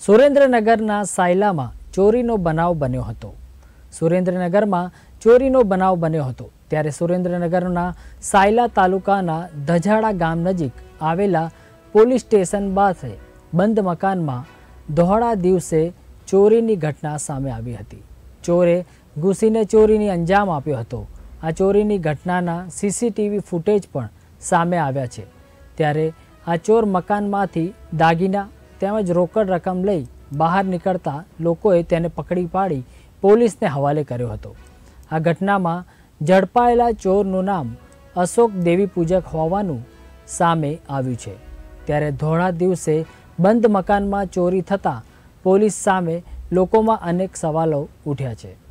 સુરેન્દ્રનગરના સાયલામાં ચોરીનો બનાવ બન્યો હતો। સુરેન્દ્રનગરમાં ચોરીનો બનાવ બન્યો હતો ત્યારે સુરેન્દ્રનગરના સાયલા તાલુકાના ધજાડા ગામ નજીક આવેલા પોલીસ સ્ટેશન પાસે બંધ મકાનમાં દોહડા દિવસે ચોરીની ઘટના સામે આવી હતી। ચોરે ઘૂસીને ચોરીની અંજામ આપ્યો હતો। આ ચોરીની ઘટનાના સીસીટીવી ફૂટેજ પણ સામે આવ્યા છે। ત્યારે આ ચોર મકાનમાંથી દાગીના તેમજ રોકડ રકમ લઈ બહાર નીકળતા લોકોએ તેને પકડી પાડી પોલીસને હવાલે કર્યો હતો। આ ઘટનામાં ઝડપાયેલા ચોરનું નામ અશોક દેવી પૂજક હોવાનું સામે આવ્યું છે। ત્યારે ધોળા દિવસે બંધ મકાનમાં ચોરી થતાં પોલીસ સામે લોકોમાં અનેક સવાલો ઉઠ્યા છે।